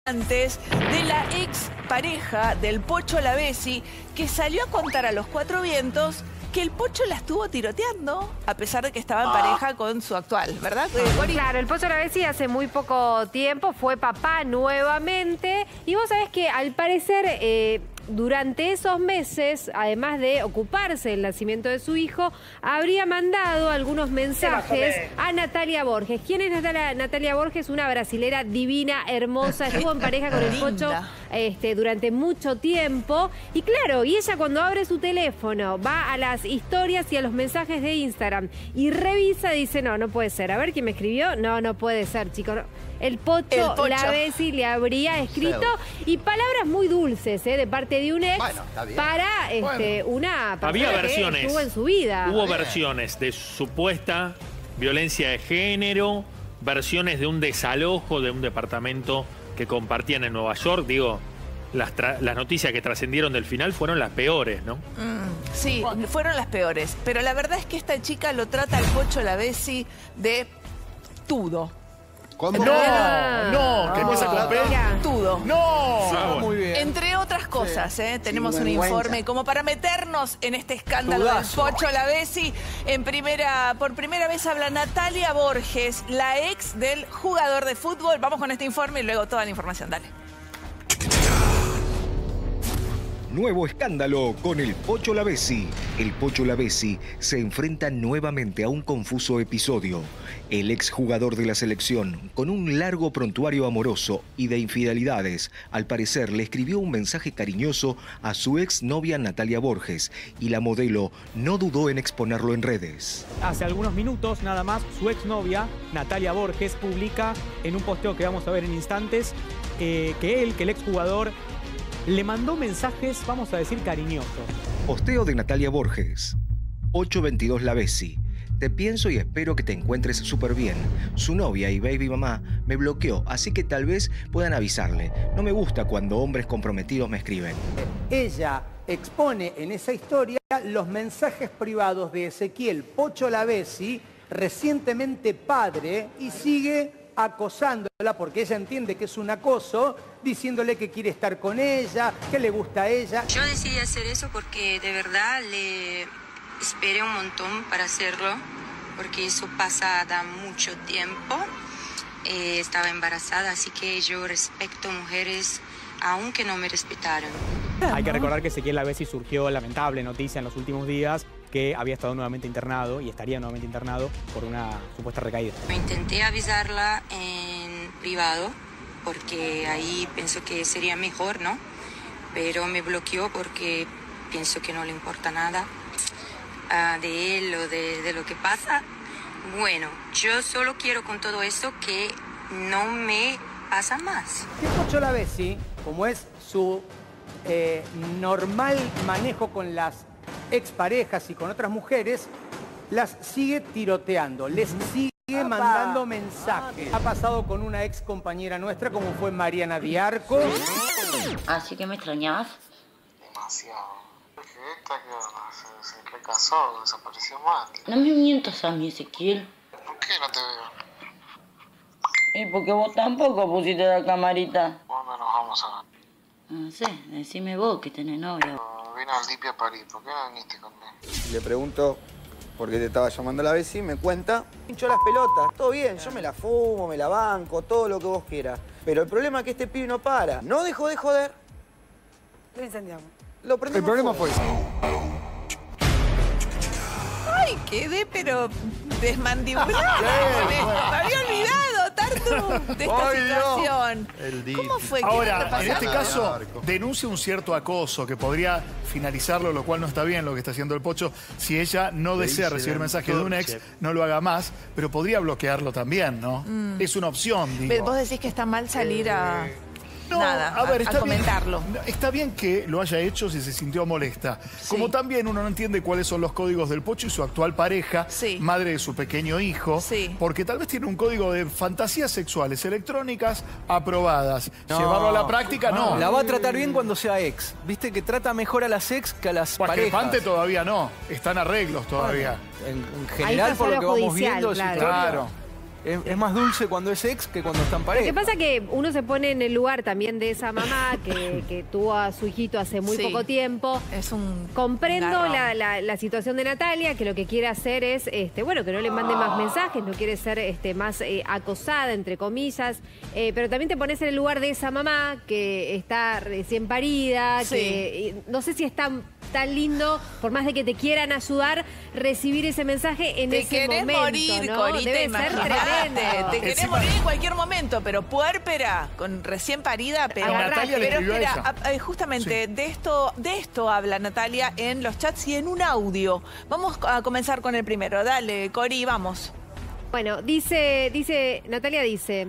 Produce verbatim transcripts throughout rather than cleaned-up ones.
de la ex pareja del Pocho Lavezzi, que salió a contar a los cuatro vientos que el Pocho la estuvo tiroteando, a pesar de que estaba en ah. pareja con su actual, ¿verdad? Claro, el Pocho Lavezzi hace muy poco tiempo fue papá nuevamente. Y vos sabés que al parecer, eh, durante esos meses, además de ocuparse del nacimiento de su hijo, habría mandado algunos mensajes a Natalia Borges. ¿Quién es Natalia, Natalia Borges? Una brasilera divina, hermosa, estuvo en pareja con el Pocho este, durante mucho tiempo. Y claro, y ella cuando abre su teléfono, va a las historias y a los mensajes de Instagram y revisa, dice, no, no puede ser. A ver quién me escribió. No, no puede ser, chicos. El Pocho, el Pocho. Lavezzi le habría escrito y palabras muy dulces, ¿eh? De parte de un ex bueno, para este, bueno. una persona Había que versiones. estuvo en su vida. Hubo versiones de supuesta violencia de género, versiones de un desalojo de un departamento que compartían en Nueva York. Digo, las, las noticias que trascendieron del final fueron las peores, ¿no? Mm, sí, fueron las peores. Pero la verdad es que esta chica lo trata al Pocho Lavezzi de tudo. ¿Cómo? No, no, que empieza con P. Tudo. No. Sí, muy bien. Entre otras cosas, sí. ¿eh? Tenemos sí, un informe como para meternos en este escándalo Tudazo. del Pocho Lavezzi. En primera, por primera vez habla Natalia Borges, la ex del jugador de fútbol. Vamos con este informe y luego toda la información. Dale. Nuevo escándalo con el Pocho Lavezzi. El Pocho Lavezzi se enfrenta nuevamente a un confuso episodio. El exjugador de la selección, con un largo prontuario amoroso y de infidelidades, al parecer le escribió un mensaje cariñoso a su exnovia Natalia Borges y la modelo no dudó en exponerlo en redes. Hace algunos minutos nada más, su exnovia Natalia Borges publica en un posteo que vamos a ver en instantes eh, que él, que el exjugador, le mandó mensajes, vamos a decir, cariñosos. Posteo de Natalia Borges. ocho veintidós Lavezzi. Te pienso y espero que te encuentres súper bien. Su novia y baby mamá me bloqueó, así que tal vez puedan avisarle. No me gusta cuando hombres comprometidos me escriben. Ella expone en esa historia los mensajes privados de Ezequiel Pocho Lavezzi, recientemente padre, y sigue acosándola porque ella entiende que es un acoso, diciéndole que quiere estar con ella, que le gusta a ella. Yo decidí hacer eso porque de verdad le esperé un montón para hacerlo, porque eso pasa da mucho tiempo. Eh, estaba embarazada, así que yo respeto mujeres aunque no me respetaron. Hay que recordar que Ezequiel Lavezzi surgió lamentable noticia en los últimos días que había estado nuevamente internado y estaría nuevamente internado por una supuesta recaída. Intenté avisarla en privado porque ahí pienso que sería mejor, ¿no? Pero me bloqueó porque pienso que no le importa nada uh, de él o de, de lo que pasa. Bueno, yo solo quiero con todo esto que no me pasa más. El Pocho Lavezzi, como es su eh, normal manejo con las exparejas y con otras mujeres, las sigue tiroteando, les sigue Apa. mandando mensajes. Ha pasado con una ex compañera nuestra como fue Mariana Diarco. ¿Así que me extrañabas? Demasiado. Porque esta que se, se recasó, desapareció más. No me mientas a mí, Ezequiel. ¿Por qué no te veo? ¿Y porque vos tampoco pusiste la camarita? ¿Cuándo nos vamos a ver? No sé, decime vos que tenés novia. Vino al Dipi a París, ¿por qué no viniste conmigo? Le pregunto por qué te estaba llamando la Lavezzi, me cuenta. Hinchó las pelotas, todo bien, yo me la fumo, me la banco, todo lo que vos quieras. Pero el problema es que este pibe no para. No dejó de joder. Lo incendiamos. Lo prendimos. El problema fue eso. Ay, quedé pero desmandibulada. Me había olvidado, Tartu, de esta Ay, situación. No. ¿Cómo fue? Ahora, en este caso, denuncia un cierto acoso que podría finalizarlo, lo cual no está bien lo que está haciendo el Pocho. Si ella no desea recibir mensajes de un ex, no lo haga más, pero podría bloquearlo también, ¿no? Mm. Es una opción, digo. Vos decís que está mal salir eh... a... No, Nada, a ver, a, está a comentarlo. Bien, está bien que lo haya hecho si se sintió molesta. Sí. Como también uno no entiende cuáles son los códigos del Pocho y su actual pareja, sí. madre de su pequeño hijo, sí. porque tal vez tiene un código de fantasías sexuales electrónicas aprobadas. No. Llevarlo a la práctica, no. La va a tratar bien cuando sea ex. Viste que trata mejor a las ex que a las pues parejas. Pante todavía no. Están arreglos todavía. En, en general, por lo que vamos viendo, claro. claro. Es, es más dulce cuando es ex que cuando está en pareja. Lo que pasa es que uno se pone en el lugar también de esa mamá que, que tuvo a su hijito hace muy Sí. poco tiempo. Es un Comprendo garrón. la, la, la situación de Natalia, que lo que quiere hacer es, este, bueno, que no le mande más mensajes, no quiere ser este, más eh, acosada, entre comillas, eh, pero también te pones en el lugar de esa mamá que está recién parida, Sí. que eh, no sé si es tan, tan lindo, por más de que te quieran ayudar, recibir ese mensaje en Te ese querés momento, morir, ¿no? Corita, Debe ser imagínate. tremendo. Te querés Encima- morir en cualquier momento, pero puérpera, con recién parida, pero... A Natalia le pero escribió a espera, ella. a- eh, justamente de esto de esto habla Natalia en los chats y en un audio. Vamos a comenzar con el primero. Dale, Cori, vamos. Bueno, dice, dice, Natalia dice,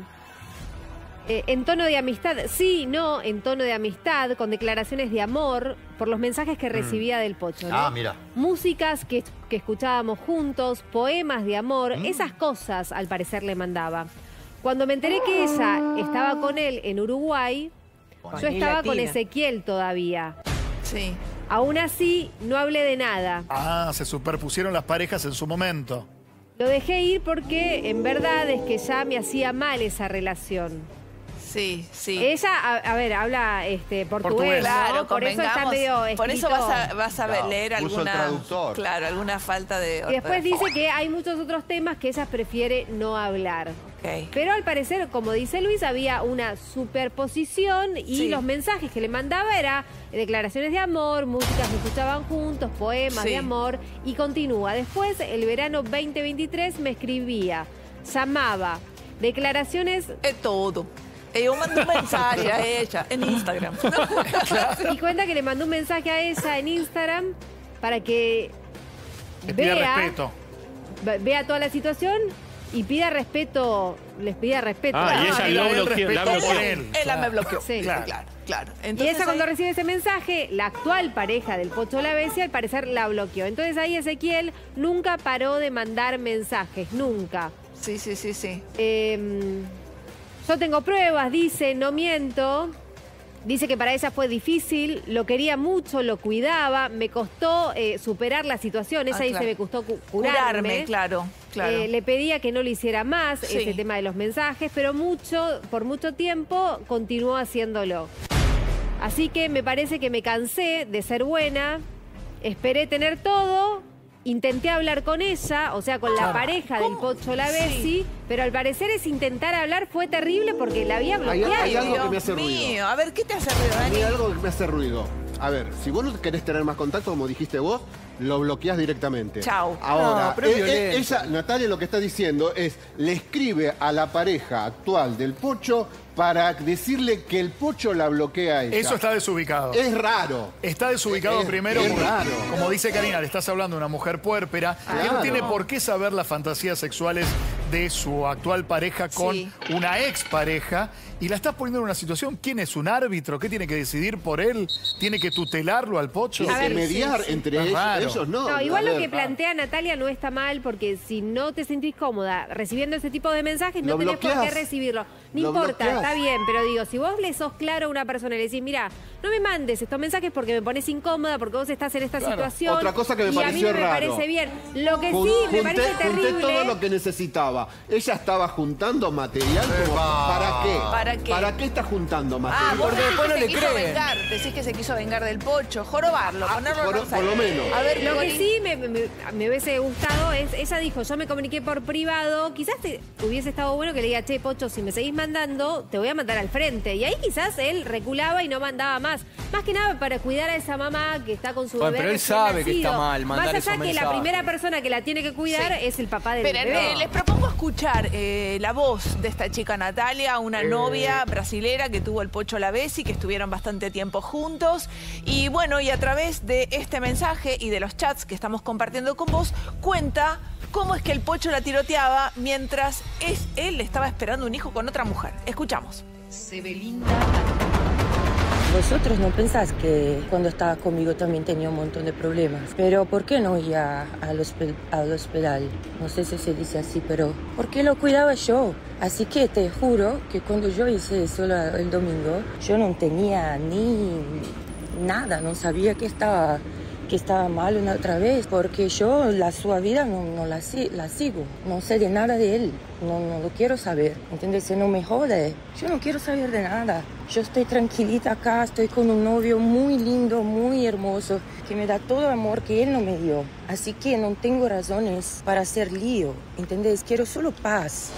eh, en tono de amistad, sí, no, en tono de amistad, con declaraciones de amor, por los mensajes que recibía del Pocho, ¿no? Ah, mira. Músicas que, que escuchábamos juntos, poemas de amor, Mm. esas cosas al parecer le mandaba. Cuando me enteré que ella estaba con él en Uruguay, yo Y estaba con latina. Ezequiel todavía. Sí. Aún así, no hablé de nada. Ah, se superpusieron las parejas en su momento. Lo dejé ir porque en verdad es que ya me hacía mal esa relación. Sí, sí. Ella, a, a ver, habla este, portugués, Portugués. ¿no? Claro, Por eso está convengamos. medio Por eso escrito. vas a, vas a Claro, leer puso el alguna... traductor. Claro, alguna falta de... Y después dice que hay muchos otros temas que ella prefiere no hablar. Ok. Pero al parecer, como dice Luis, había una superposición y Sí. los mensajes que le mandaba era declaraciones de amor, músicas que escuchaban juntos, poemas Sí. de amor y continúa. Después, el verano veinte veintitrés me escribía, llamaba, declaraciones Es todo. Eh, Yo mandé un mensaje a ella en Instagram. y cuenta que le mandó un mensaje a ella en Instagram para que Le pide vea, respeto. ve- vea toda la situación y pida respeto, les pida respeto. Ah, y Ah, ella y lo la del bloqueó, la respeto bloqueó. por él. Ella Claro. me bloqueó. Sí. claro, claro. claro. Y Entonces, ella cuando ahí- recibe ese mensaje, la actual pareja del Pocho Lavesi al parecer la bloqueó. Entonces ahí Ezequiel nunca paró de mandar mensajes, nunca. Sí, sí, sí, sí. Eh, yo tengo pruebas, dice, no miento. Dice que para ella fue difícil, lo quería mucho, lo cuidaba, me costó eh, superar la situación. Ella Ah, dice, claro. me costó cu- curarme. Curarme, claro, claro. Eh, le pedía que no lo hiciera más, Sí. ese tema de los mensajes, pero mucho, por mucho tiempo continuó haciéndolo. Así que me parece que me cansé de ser buena, esperé tener todo, intenté hablar con ella, o sea, con la pareja del Pocho Lavesi, Sí. pero al parecer ese intentar hablar fue terrible porque la había Hay- bloqueado. hay algo que me Dios hace ruido. mío. A ver, ¿qué te hace ruido, A mí Dani? algo que me hace ruido. A ver, si vos no querés tener más contacto, como dijiste vos, lo bloqueás directamente. Chau. Ahora, No, pero es eh, eh, violento. ella, Natalia, lo que está diciendo es, le escribe a la pareja actual del Pocho para decirle que el Pocho la bloquea a ella. Eso está desubicado. Es raro. Está desubicado Es- primero, es porque, raro. como dice Karina, le estás hablando de una mujer puérpera que no Claro. tiene por qué saber las fantasías sexuales de su actual pareja con Sí. una expareja y la estás poniendo en una situación. ¿Quién es un árbitro? ¿Qué tiene que decidir por él? ¿Tiene que tutelarlo al Pocho? Tiene A que ver, mediar sí, sí. entre Es ellos, raro. ellos no. No, igual A lo ver, que plantea Natalia no está mal porque si no te sentís cómoda recibiendo ese tipo de mensajes, no Lo tenés por qué bloqueás. recibirlo. No Lo importa, bloqueás. está bien, pero digo, si vos le sos claro a una persona y le decís, mira, no me mandes estos mensajes porque me pones incómoda, porque vos estás en esta Claro. situación. Otra cosa que me y a mí pareció no me raro. parece bien. Lo que Jun- sí me junté- parece junté terrible. todo lo que necesitaba. Ella estaba juntando material como, ¿para qué? ¿Para qué? ¿Para qué está juntando Ah, material? vos Porque decís después que no se le quiso creen. vengar. Decís que se quiso vengar del Pocho, jorobarlo, Ah, ponerlo por- en por lo menos. A ver, Lo que Cori. sí me, me- me hubiese gustado es, ella dijo, yo me comuniqué por privado, quizás te, hubiese estado bueno que le diga, che, Pocho, si me seguís mandando, te voy a mandar al frente. Y ahí quizás él reculaba y no mandaba más. Más que nada para cuidar a esa mamá que está con su Bueno, bebé pero él recién sabe que nacido. está mal mandar Más allá esos que la mensajes. primera persona que la tiene que cuidar Sí. es el papá del Pero bebé. eh, les propongo escuchar eh, la voz de esta chica Natalia, una novia brasilera que tuvo el Pocho Lavesi, que estuvieron bastante tiempo juntos. Y bueno, y a través de este mensaje y de los chats que estamos compartiendo con vos, cuenta cómo es que el Pocho la tiroteaba mientras es, él estaba esperando un hijo con otra mujer. Escuchamos. Se ve linda. Vosotros no pensás que cuando estaba conmigo también tenía un montón de problemas. Pero ¿por qué no iba al, hospe- al hospital? No sé si se dice así, pero ¿por qué lo cuidaba yo? Así que te juro que cuando yo hice eso la- el domingo, yo no tenía ni nada, no sabía qué estaba, que estaba mal una otra vez, porque yo la su vida no, no la, la sigo, no sé de nada de él, no, no lo quiero saber, ¿entiendes? Se no me jode, yo no quiero saber de nada. Yo estoy tranquilita acá, estoy con un novio muy lindo, muy hermoso, que me da todo el amor que él no me dio. Así que no tengo razones para hacer lío, ¿entendés? Quiero solo paz.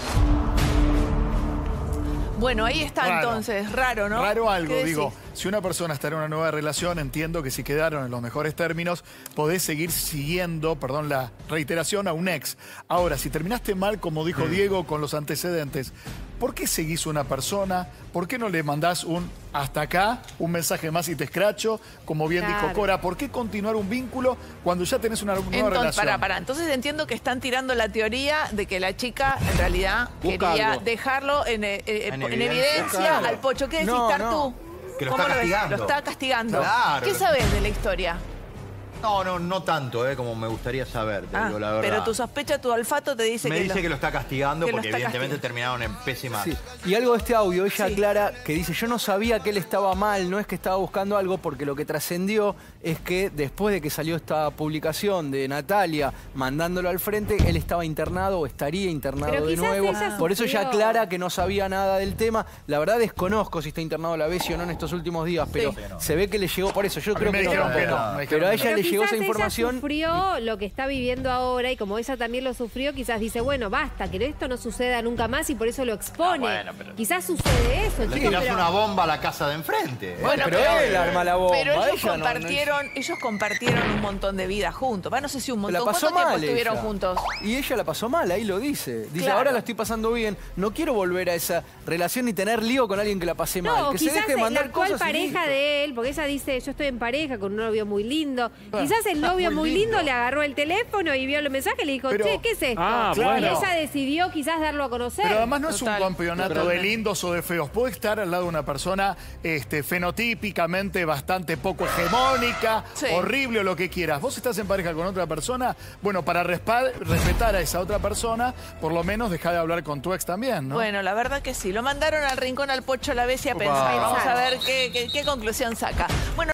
Bueno, ahí está Raro. entonces, raro, ¿no? Raro algo, ¿Qué digo. decís? Si una persona está en una nueva relación, entiendo que si quedaron en los mejores términos, podés seguir siguiendo, perdón la reiteración, a un ex. Ahora, si terminaste mal, como dijo Mm. Diego, con los antecedentes, ¿por qué seguís una persona? ¿Por qué no le mandás un hasta acá, un mensaje más y te escracho? Como bien Claro. dijo Cora, ¿por qué continuar un vínculo cuando ya tenés una nueva Entonces, relación? para, para. Entonces entiendo que están tirando la teoría de que la chica en realidad Busca quería algo. dejarlo en, eh, eh, En en evidencia. evidencia Claro. al Pocho. ¿Qué decís, No, Tartu? no. Que lo ¿Cómo está ves? castigando. Lo está castigando. Claro. ¿Qué sabes de la historia? No, no, no tanto, eh, como me gustaría saber, te Ah, digo la verdad. pero tu sospecha, tu olfato te dice me que dice lo- que lo está castigando que lo porque está evidentemente castigando. terminaron en pésimas. Sí. Y algo de este audio, ella aclara que dice, yo no sabía que él estaba mal, no es que estaba buscando algo, porque lo que trascendió es que después de que salió esta publicación de Natalia mandándolo al frente, él estaba internado o estaría internado Pero de quizás nuevo. ella Por eso ella sufrió. aclara que no sabía nada del tema. La verdad desconozco si está internado la Bessie o no en estos últimos días, pero Sí. se ve que le llegó por eso. Yo A mí creo me que no dijeron que tampoco. no, me dijeron Pero a que ella Pero le llegó quizás esa ella información. sufrió lo que está viviendo ahora y como ella también lo sufrió, quizás dice, bueno, basta, que esto no suceda nunca más y por eso lo expone. Ah, bueno, pero- Quizás sucede eso, Le chicos, tirás pero... una bomba a la casa de enfrente. eh. Bueno, pero él arma la bomba, Pero ellos ella no- no- compartieron, ellos compartieron un montón de vida juntos. Va, no sé si un montón. La pasó ¿Cuánto tiempo mal estuvieron ella. juntos? Y ella la pasó mal, ahí lo dice. Dice, Claro. ahora la estoy pasando bien, no quiero volver a esa relación ni tener lío con alguien que la pasé mal. No, Que se quizás deje de la mandar actual cosas y pareja listo. de él, porque ella dice, yo estoy en pareja con un novio muy lindo. Ah, Quizás el novio muy muy lindo. lindo le agarró el teléfono y vio el mensaje y le dijo, Pero- che, ¿qué es esto? Ah, y bueno. ella decidió quizás darlo a conocer. Pero además no es Total. un campeonato de Totalmente. lindos o de feos. Puede estar al lado de una persona este, fenotípicamente bastante poco hegemónica, Sí. horrible o lo que quieras. Vos estás en pareja con otra persona, bueno, para respa- respetar a esa otra persona, por lo menos deja de hablar con tu ex también, ¿no? Bueno, la verdad que sí. Lo mandaron al rincón al Pocho la Bessie a Upa. pensar. Y vamos a ver qué, qué- qué conclusión saca. Bueno,